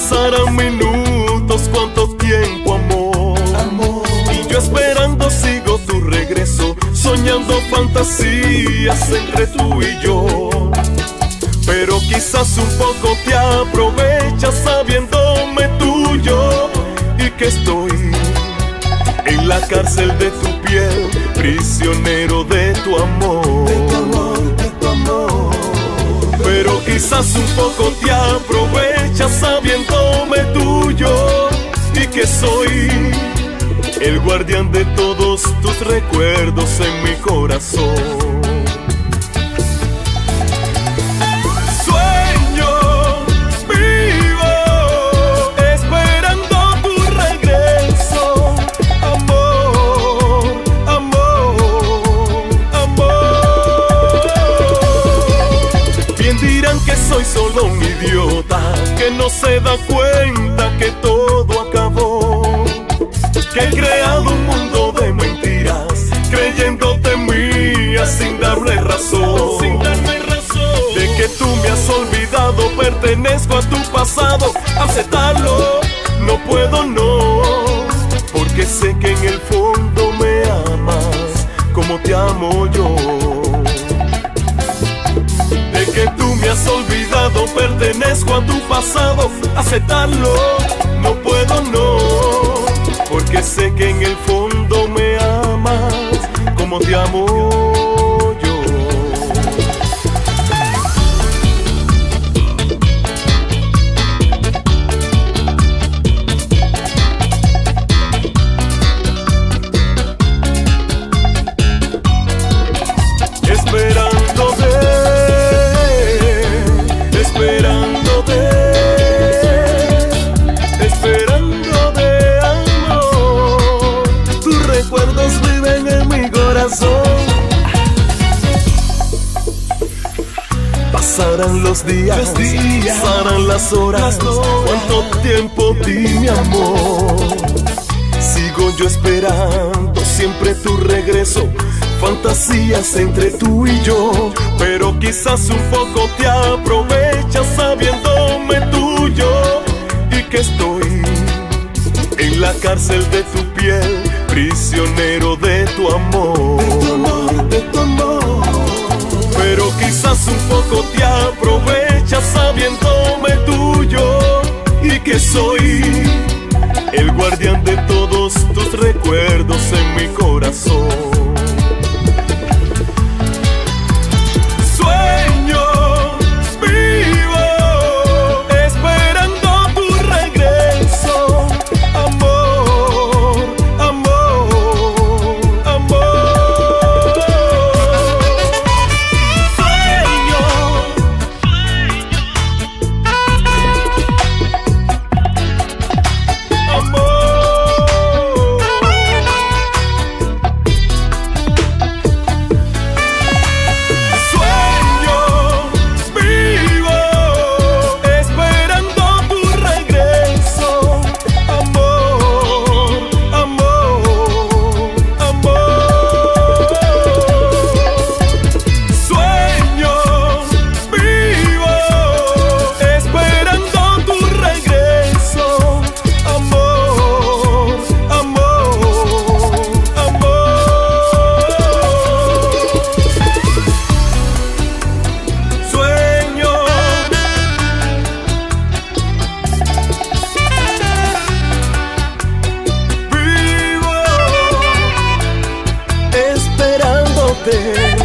Pasarán minutos, cuánto tiempo, amor. Y yo esperando sigo tu regreso, soñando fantasías entre tú y yo. Pero quizás un poco te aprovechas sabiéndome tuyo, y que estoy en la cárcel de tu piel, prisionero de tu amor. Pero quizás un poco te aprovechas sabiéndome tuyo, y que soy el guardián de todos tus recuerdos en mi corazón. Que soy solo un idiota, que no se da cuenta que todo acabó, que he creado un mundo de mentiras, creyéndote mía sin darle razón, de que tú me has olvidado, pertenezco a tu pasado. Aceptarlo no puedo, no, porque sé que en el fondo me amas como te amo yo. De que tú me has olvidado, pertenezco a tu pasado. Aceptarlo no puedo, no, porque sé que en el fondo me amas como te amo yo. Pasarán los días, pasarán las horas, cuánto tiempo, dime amor. Sigo yo esperando siempre tu regreso, fantasías entre tú y yo. Pero quizás un poco te aprovechas sabiéndome tuyo, y que estoy en la cárcel de tu piel, prisionero de tu amor. Pero quizás un poco te aprovechas sabiéndome tuyo, y que soy el guardián de todos tus recuerdos en mi corazón. Esperándote.